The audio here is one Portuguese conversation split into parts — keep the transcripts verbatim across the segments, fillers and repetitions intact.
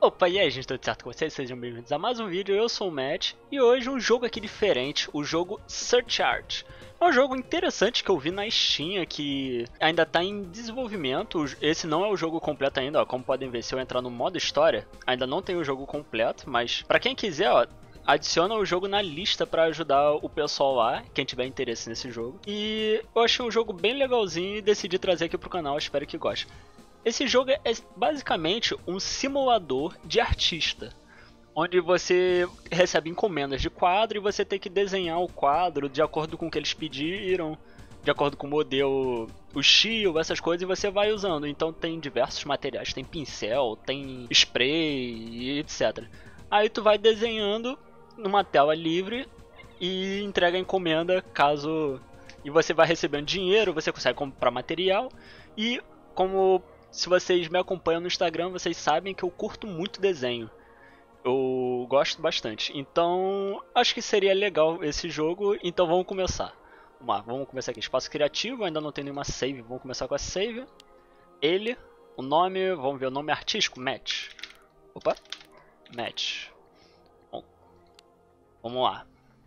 Opa, e aí gente, tudo certo com vocês? Sejam bem-vindos a mais um vídeo, eu sou o Matt e hoje um jogo aqui diferente, o jogo Surcharge. É um jogo interessante que eu vi na Steam, que ainda está em desenvolvimento. Esse não é o jogo completo ainda, ó. Como podem ver, se eu entrar no modo história, ainda não tem o jogo completo, mas para quem quiser, ó, adiciona o jogo na lista para ajudar o pessoal lá, quem tiver interesse nesse jogo. E eu achei um jogo bem legalzinho e decidi trazer aqui pro canal, espero que goste. Esse jogo é basicamente um simulador de artista, onde você recebe encomendas de quadro e você tem que desenhar o quadro de acordo com o que eles pediram, de acordo com o modelo, o estilo, essas coisas, e você vai usando. Então tem diversos materiais, tem pincel, tem spray, etcétera. Aí tu vai desenhando numa tela livre e entrega a encomenda caso... E você vai recebendo dinheiro, você consegue comprar material e como... Se vocês me acompanham no Instagram, vocês sabem que eu curto muito desenho. Eu gosto bastante. Então, acho que seria legal esse jogo. Então vamos começar. Vamos lá, vamos começar aqui. Espaço criativo, ainda não tem nenhuma save. Vamos começar com a save. Ele, o nome, vamos ver o nome artístico, Matt. Opa, Matt. Bom, vamos lá.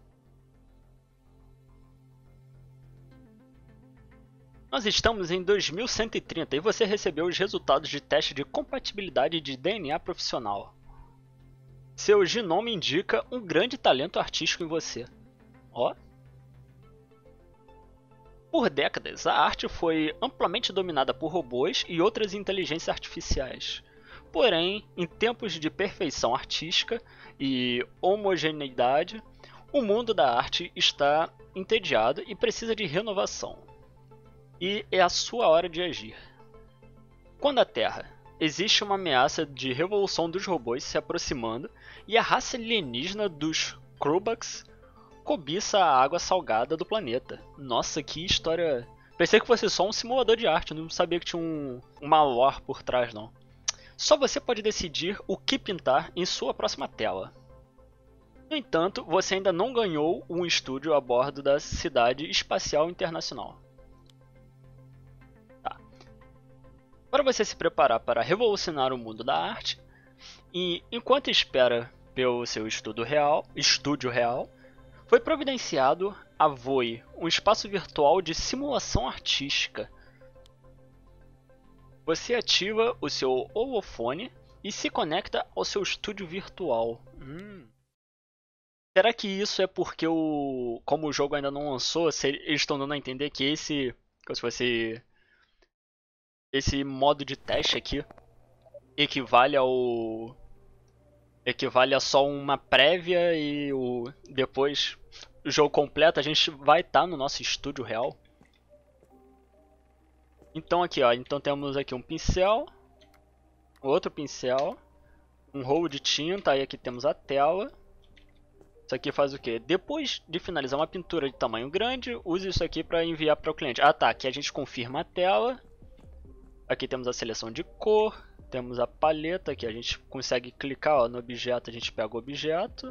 Nós estamos em dois mil cento e trinta e você recebeu os resultados de teste de compatibilidade de D N A profissional. Seu genoma indica um grande talento artístico em você. Ó. Por décadas, a arte foi amplamente dominada por robôs e outras inteligências artificiais. Porém, em tempos de perfeição artística e homogeneidade, o mundo da arte está entediado e precisa de renovação. E é a sua hora de agir. Quando a Terra existe uma ameaça de revolução dos robôs se aproximando e a raça alienígena dos Krubaks cobiça a água salgada do planeta. Nossa, que história... Pensei que fosse só um simulador de arte, não sabia que tinha um, uma lore por trás não. Só você pode decidir o que pintar em sua próxima tela. No entanto, você ainda não ganhou um estúdio a bordo da Cidade Espacial Internacional. Para você se preparar para revolucionar o mundo da arte, e enquanto espera pelo seu estudo real, estúdio real, foi providenciado a Voe, um espaço virtual de simulação artística. Você ativa o seu holofone e se conecta ao seu estúdio virtual. Hum. Será que isso é porque, o, como o jogo ainda não lançou, eles estão dando a entender que esse, como se fosse... Esse modo de teste aqui equivale ao equivale a só uma prévia e o depois o jogo completo a gente vai estar tá no nosso estúdio real. Então aqui, ó, então temos aqui um pincel, outro pincel, um rolo de tinta, aí aqui temos a tela. Isso aqui faz o que? Depois de finalizar uma pintura de tamanho grande, use isso aqui para enviar para o cliente. Ah tá, aqui a gente confirma a tela. Aqui temos a seleção de cor, temos a paleta que a gente consegue clicar ó, no objeto, a gente pega o objeto,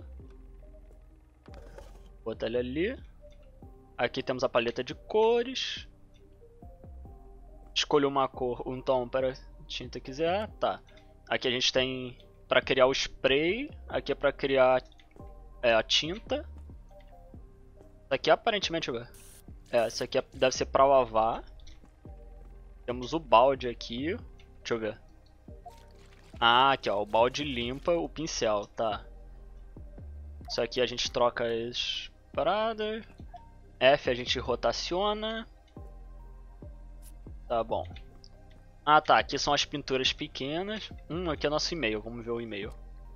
bota ele ali. Aqui temos a paleta de cores, escolha uma cor, um tom para a tinta quiser, tá. Aqui a gente tem para criar o spray, aqui é para criar é, a tinta. Isso aqui aparentemente, é, isso aqui deve ser para lavar. Temos o balde aqui, deixa eu ver. Ah, aqui ó, o balde limpa o pincel, tá. Isso aqui a gente troca as paradas. F a gente rotaciona. Tá bom. Ah tá, aqui são as pinturas pequenas. Hum, aqui é nosso e-mail, vamos ver o e-mail.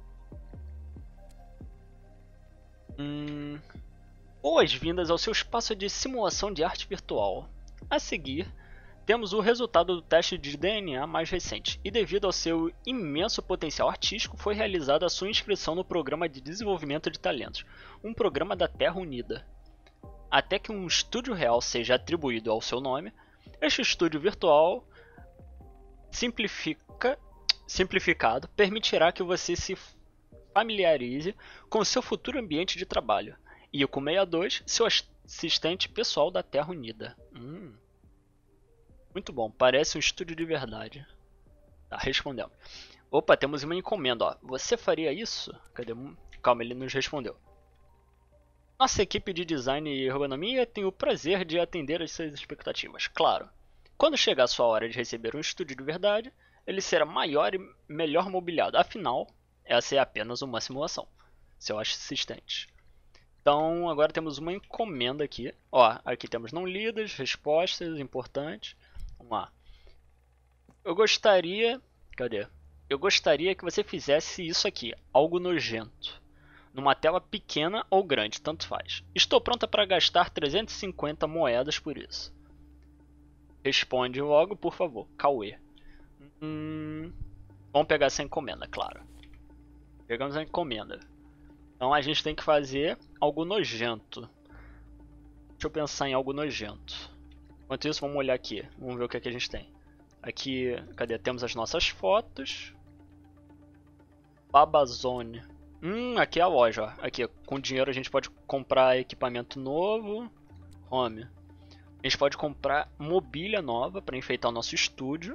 Hum... Boas-vindas ao seu espaço de simulação de arte virtual. A seguir... Temos o resultado do teste de D N A mais recente, e devido ao seu imenso potencial artístico, foi realizada a sua inscrição no Programa de Desenvolvimento de Talentos, um programa da Terra Unida. Até que um estúdio real seja atribuído ao seu nome, este estúdio virtual simplifica, simplificado permitirá que você se familiarize com o seu futuro ambiente de trabalho, e o sessenta e dois, seu assistente pessoal da Terra Unida. Hum. Muito bom, parece um estúdio de verdade. Tá, respondemos. Opa, temos uma encomenda, ó. Você faria isso? Cadê? Calma, ele nos respondeu. Nossa equipe de design e ergonomia tem o prazer de atender às suas expectativas. Claro, quando chegar a sua hora de receber um estúdio de verdade, ele será maior e melhor mobiliado. Afinal, essa é apenas uma simulação, seu assistente. Então, agora temos uma encomenda aqui. Ó, aqui temos não lidas, respostas importantes. Vamos lá. Eu gostaria... Cadê? Eu gostaria que você fizesse isso aqui, algo nojento. Numa tela pequena ou grande, tanto faz. Estou pronta para gastar trezentas e cinquenta moedas por isso. Responde logo, por favor. Cauê. Hum, vamos pegar essa encomenda, claro. Pegamos a encomenda. Então a gente tem que fazer algo nojento. Deixa eu pensar em algo nojento. Enquanto isso, vamos olhar aqui. Vamos ver o que, é que a gente tem. Aqui, cadê? Temos as nossas fotos. Babazone. Hum, aqui é a loja, ó. Aqui, com dinheiro a gente pode comprar equipamento novo. Home. A gente pode comprar mobília nova para enfeitar o nosso estúdio.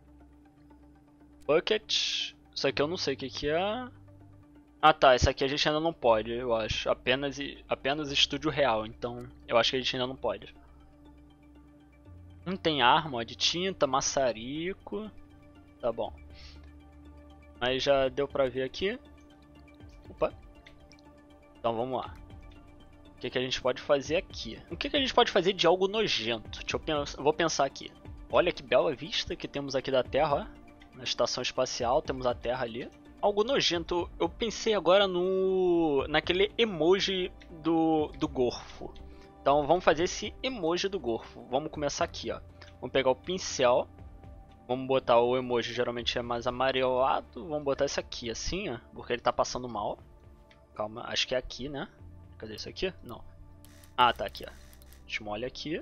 Bucket. Isso aqui eu não sei o que, que é. Ah tá, esse aqui a gente ainda não pode, eu acho. Apenas, apenas estúdio real, então eu acho que a gente ainda não pode. Hum, tem arma, ó, de tinta, maçarico. Tá bom. Mas já deu pra ver aqui. Opa. Então vamos lá. O que, que a gente pode fazer aqui? O que, que a gente pode fazer de algo nojento? Deixa eu pensar, vou pensar aqui. Olha que bela vista que temos aqui da Terra, ó. Na estação espacial, temos a Terra ali. Algo nojento, eu pensei agora no naquele emoji do, do gorfo. Então vamos fazer esse emoji do gorfo. Vamos começar aqui, ó. Vamos pegar o pincel. Vamos botar o emoji, geralmente é mais amarelado. Vamos botar esse aqui, assim, ó. Porque ele tá passando mal. Calma, acho que é aqui, né? Cadê isso aqui? Não. Ah, tá aqui, ó. A gente molha aqui.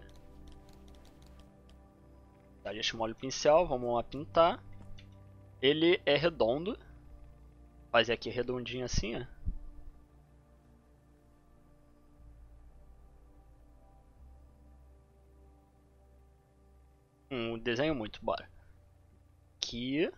Tá, a gente molha o pincel, vamos lá pintar. Ele é redondo. Fazer aqui redondinho assim, ó. Um desenho muito, bora. Aqui.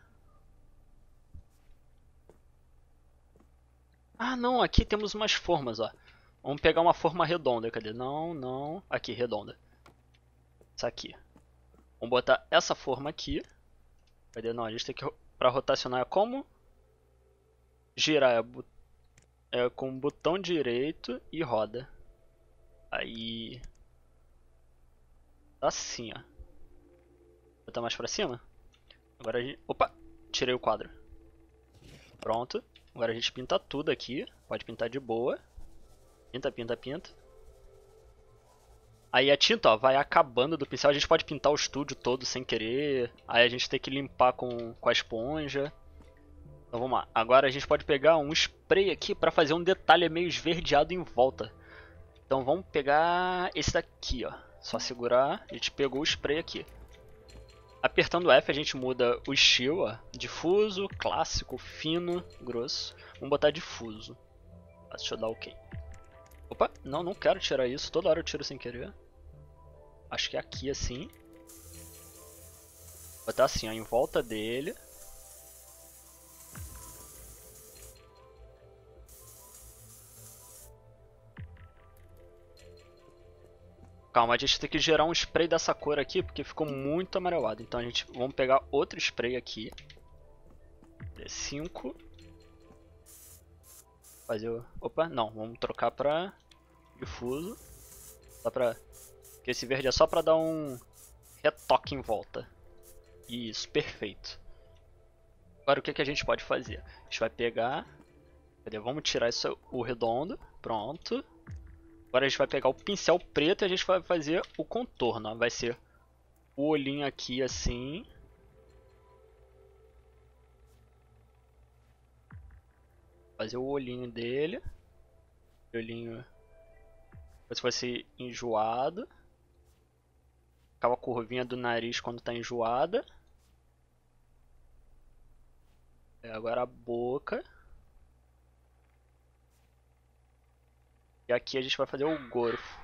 Ah, não, aqui temos umas formas, ó. Vamos pegar uma forma redonda, cadê? Não, não. Aqui, redonda. Essa aqui. Vamos botar essa forma aqui. Cadê? Não, a gente tem que... Pra rotacionar é como? Girar é, é com o botão direito e roda. Aí... Assim, ó. Botar mais pra cima. Agora a gente... Opa! Tirei o quadro. Pronto. Agora a gente pinta tudo aqui. Pode pintar de boa. Pinta, pinta, pinta. Aí a tinta, ó, vai acabando do pincel. A gente pode pintar o estúdio todo sem querer. Aí a gente tem que limpar com, com a esponja. Então vamos lá. Agora a gente pode pegar um spray aqui para fazer um detalhe meio esverdeado em volta. Então vamos pegar esse daqui, ó. Só segurar. A gente pegou o spray aqui. Apertando F a gente muda o estilo, ó. Difuso, clássico, fino, grosso. Vamos botar difuso. Deixa eu dar OK. Opa, não, não quero tirar isso. Toda hora eu tiro sem querer. Acho que é aqui assim. Vou botar assim, ó, em volta dele. Calma, a gente tem que gerar um spray dessa cor aqui, porque ficou muito amarelado. Então a gente, vamos pegar outro spray aqui. cinco. Fazer o... Opa, não, vamos trocar pra difuso. Só pra... Porque esse verde é só pra dar um retoque em volta. Isso, perfeito. Agora o que, que a gente pode fazer? A gente vai pegar... Cadê? Vamos tirar isso, o redondo. Pronto. Agora a gente vai pegar o pincel preto e a gente vai fazer o contorno. Ó. Vai ser o olhinho aqui assim. Fazer o olhinho dele. O olhinho como se fosse enjoado. Aquela curvinha do nariz quando está enjoada. É, agora a boca. E aqui a gente vai fazer o gorfo.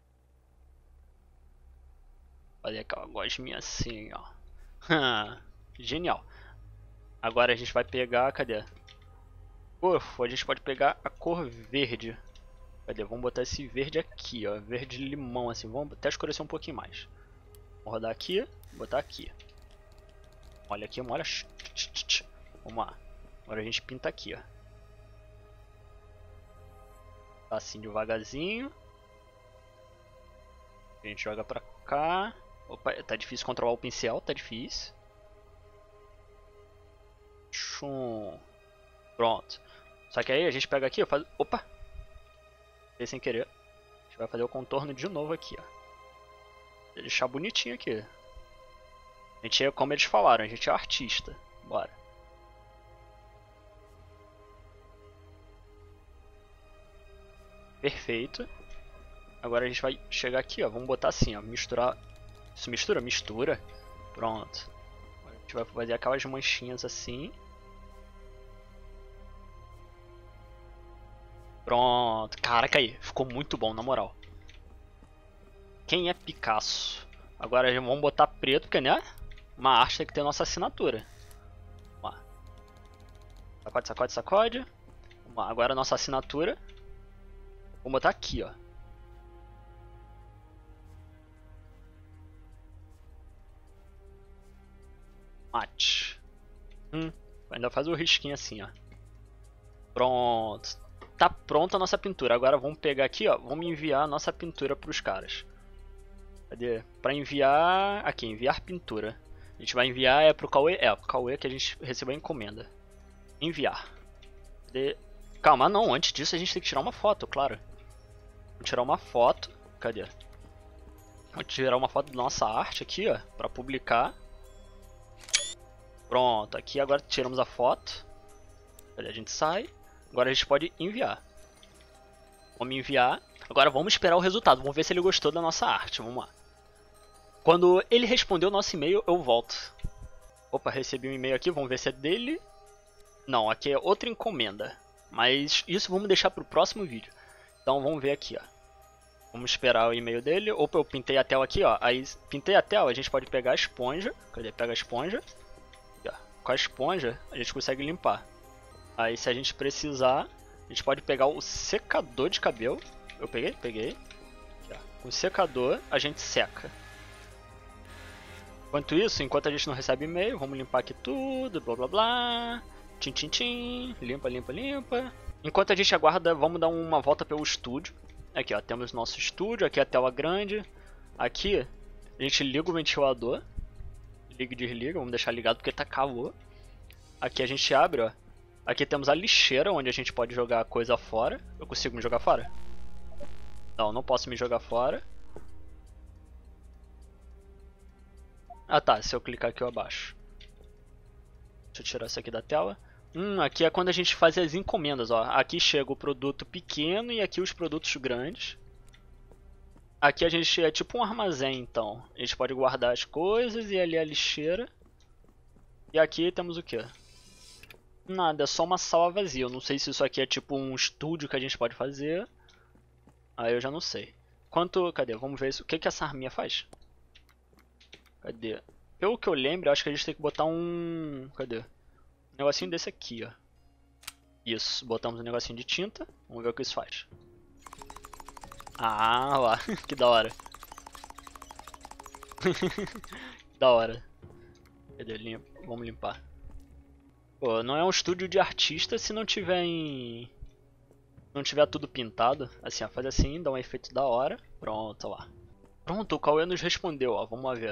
Fazer aquela gosminha assim, ó. Genial. Agora a gente vai pegar, cadê? Ufa, a gente pode pegar a cor verde. Cadê? Vamos botar esse verde aqui, ó. Verde limão, assim. Vamos até escurecer um pouquinho mais. Vamos rodar aqui, botar aqui. Olha aqui, olha. Vamos lá. Agora a gente pinta aqui, ó. Tá assim devagarzinho. A gente joga pra cá. Opa, tá difícil controlar o pincel, tá difícil. Chum. Pronto. Só que aí a gente pega aqui, ó, faz... Opa! Fiz sem querer. A gente vai fazer o contorno de novo aqui, ó. Vou deixar bonitinho aqui. A gente é, como eles falaram, a gente é artista. Bora. Perfeito. Agora a gente vai chegar aqui, ó. Vamos botar assim, ó. Misturar. Isso mistura? Mistura. Pronto. Agora a gente vai fazer aquelas manchinhas assim. Pronto. Caraca aí. Ficou muito bom, na moral. Quem é Picasso? Agora vamos botar preto, porque né? Uma arte tem que ter nossa assinatura. Vamos lá. Sacode, sacode, sacode. Vamos lá. Agora a nossa assinatura. Vamos botar aqui, ó. Mate. Hum, ainda faz o risquinho assim, ó. Pronto. Tá pronta a nossa pintura. Agora vamos pegar aqui, ó. Vamos enviar a nossa pintura para os caras. Cadê? Para enviar... Aqui, enviar pintura. A gente vai enviar é pro Cauê. É, pro Cauê que a gente recebeu a encomenda. Enviar. Cadê? Calma, não. Antes disso a gente tem que tirar uma foto, claro. Vamos tirar uma foto. Cadê? Vamos tirar uma foto da nossa arte aqui, ó. Para publicar. Pronto. Aqui agora tiramos a foto. Cadê? A gente sai. Agora a gente pode enviar. Vamos enviar. Agora vamos esperar o resultado. Vamos ver se ele gostou da nossa arte. Vamos lá. Quando ele respondeu o nosso e-mail, eu volto. Opa, recebi um e-mail aqui. Vamos ver se é dele. Não, aqui é outra encomenda. Mas isso vamos deixar para o próximo vídeo. Então vamos ver aqui, ó. Vamos esperar o e-mail dele. Opa, eu pintei a tela aqui, ó. Aí pintei a tela, a gente pode pegar a esponja. Cadê? Pega a esponja. Aqui, ó. Com a esponja a gente consegue limpar. Aí se a gente precisar, a gente pode pegar o secador de cabelo. Eu peguei? Peguei. Aqui, ó. Com o secador a gente seca. Enquanto isso, enquanto a gente não recebe e-mail, vamos limpar aqui tudo, blá blá blá. Tchim tchim tchim. Limpa, limpa, limpa. Enquanto a gente aguarda, vamos dar uma volta pelo estúdio. Aqui, ó, temos nosso estúdio, aqui a tela grande. Aqui a gente liga o ventilador. Liga e desliga, vamos deixar ligado porque tá calor. Aqui a gente abre, ó. Aqui temos a lixeira, onde a gente pode jogar coisa fora. Eu consigo me jogar fora? Não, não posso me jogar fora. Ah tá, se eu clicar aqui eu abaixo. Deixa eu tirar isso aqui da tela. Hum, aqui é quando a gente faz as encomendas, ó. Aqui chega o produto pequeno e aqui os produtos grandes. Aqui a gente é tipo um armazém, então. A gente pode guardar as coisas e ali a lixeira. E aqui temos o que? Nada, é só uma sala vazia. Eu não sei se isso aqui é tipo um estúdio que a gente pode fazer. Aí eu já não sei. Quanto... Cadê? Vamos ver isso. O que, que essa arminha faz? Cadê? Pelo que eu lembro, eu acho que a gente tem que botar um... Cadê? Um negocinho desse aqui, ó. Isso, botamos um negocinho de tinta. Vamos ver o que isso faz. Ah, lá. Que da hora. Da hora. Cadê? Limpa. Vamos limpar. Pô, não é um estúdio de artista se não tiver em... Não tiver tudo pintado. Assim, ó, faz assim, dá um efeito da hora. Pronto, ó lá. Pronto, o Cauê nos respondeu, ó. Vamos lá ver.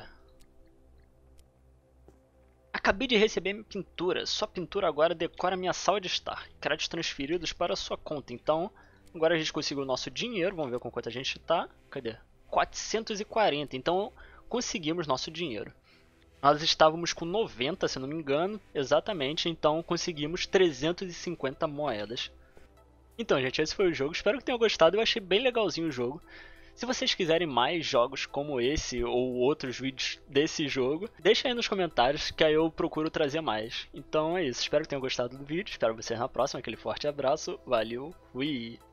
Acabei de receber minha pintura. Sua pintura agora decora minha sala de estar. Créditos transferidos para sua conta. Então, agora a gente conseguiu o nosso dinheiro. Vamos ver com quanto a gente tá. Cadê? quatrocentos e quarenta. Então, conseguimos nosso dinheiro. Nós estávamos com noventa, se não me engano. Exatamente. Então, conseguimos trezentas e cinquenta moedas. Então, gente, esse foi o jogo. Espero que tenham gostado. Eu achei bem legalzinho o jogo. Se vocês quiserem mais jogos como esse ou outros vídeos desse jogo, deixa aí nos comentários que aí eu procuro trazer mais. Então é isso, espero que tenham gostado do vídeo, espero vocês na próxima, aquele forte abraço, valeu, fui!